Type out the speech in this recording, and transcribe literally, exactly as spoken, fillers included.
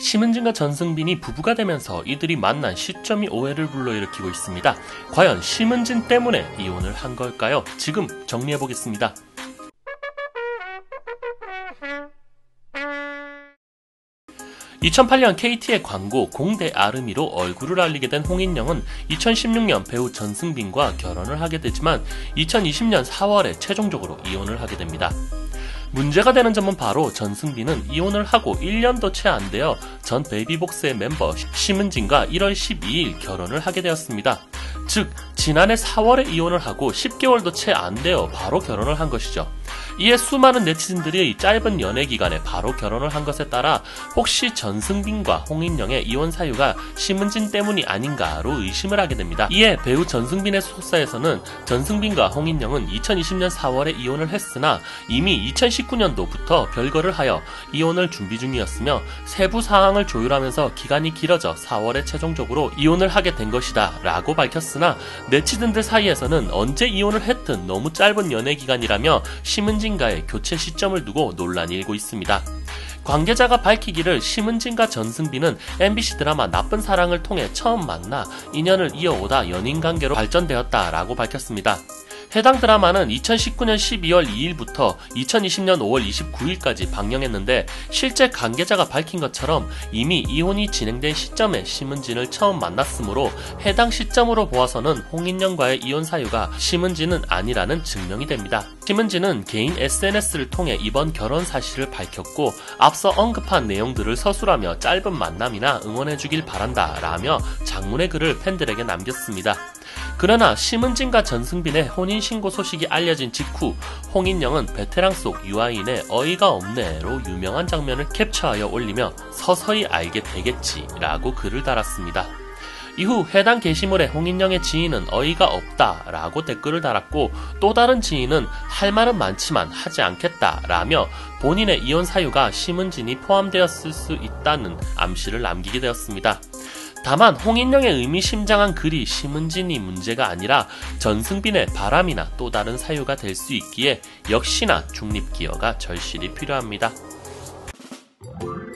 심은진과 전승빈이 부부가 되면서 이들이 만난 시점이 오해를 불러일으키고 있습니다. 과연 심은진 때문에 이혼을 한 걸까요? 지금 정리해보겠습니다. 이천팔 년 케이티의 광고 공대 아르미로 얼굴을 알리게 된 홍인영은 이천십육 년 배우 전승빈과 결혼을 하게 되지만 이천이십 년 사월에 최종적으로 이혼을 하게 됩니다. 문제가 되는 점은 바로 전승빈은 이혼을 하고 일 년도 채 안 되어 전 베이비복스의 멤버 심은진과 일월 십이일 결혼을 하게 되었습니다. 즉 지난해 사월에 이혼을 하고 십 개월도 채 안 되어 바로 결혼을 한 것이죠. 이에 수많은 네티즌들이 짧은 연애 기간에 바로 결혼을 한 것에 따라 혹시 전승빈과 홍인영의 이혼 사유가 심은진 때문이 아닌가로 의심을 하게 됩니다. 이에 배우 전승빈의 소속사에서는 전승빈과 홍인영은 이천이십 년 사월에 이혼을 했으나 이미 이천십구 년도부터 별거를 하여 이혼을 준비 중이었으며 세부 사항을 조율하면서 기간이 길어져 사월에 최종적으로 이혼을 하게 된 것이다 라고 밝혔으나 네티즌들 사이에서는 언제 이혼을 했든 너무 짧은 연애 기간이라며 심은진 심은진과의 교체 시점을 두고 논란이 일고 있습니다. 관계자가 밝히기를 심은진과 전승빈은 엠비씨 드라마 나쁜 사랑을 통해 처음 만나 인연을 이어오다 연인관계로 발전되었다라고 밝혔습니다. 해당 드라마는 이천십구 년 십이월 이일부터 이천이십 년 오월 이십구일까지 방영했는데 실제 관계자가 밝힌 것처럼 이미 이혼이 진행된 시점에 심은진을 처음 만났으므로 해당 시점으로 보아서는 홍인영과의 이혼 사유가 심은진은 아니라는 증명이 됩니다. 심은진은 개인 에스엔에스를 통해 이번 결혼 사실을 밝혔고 앞서 언급한 내용들을 서술하며 짧은 만남이나 응원해주길 바란다 라며 장문의 글을 팬들에게 남겼습니다. 그러나 심은진과 전승빈의 혼인신고 소식이 알려진 직후 홍인영은 베테랑 속 유아인의 어이가 없네로 유명한 장면을 캡처하여 올리며 서서히 알게 되겠지 라고 글을 달았습니다. 이후 해당 게시물에 홍인영의 지인은 어이가 없다 라고 댓글을 달았고 또 다른 지인은 할 말은 많지만 하지 않겠다 라며 본인의 이혼 사유가 심은진이 포함되었을 수 있다는 암시를 남기게 되었습니다. 다만 홍인영의 의미심장한 글이 심은진이 문제가 아니라 전승빈의 바람이나 또 다른 사유가 될 수 있기에 역시나 중립 기여가 절실히 필요합니다.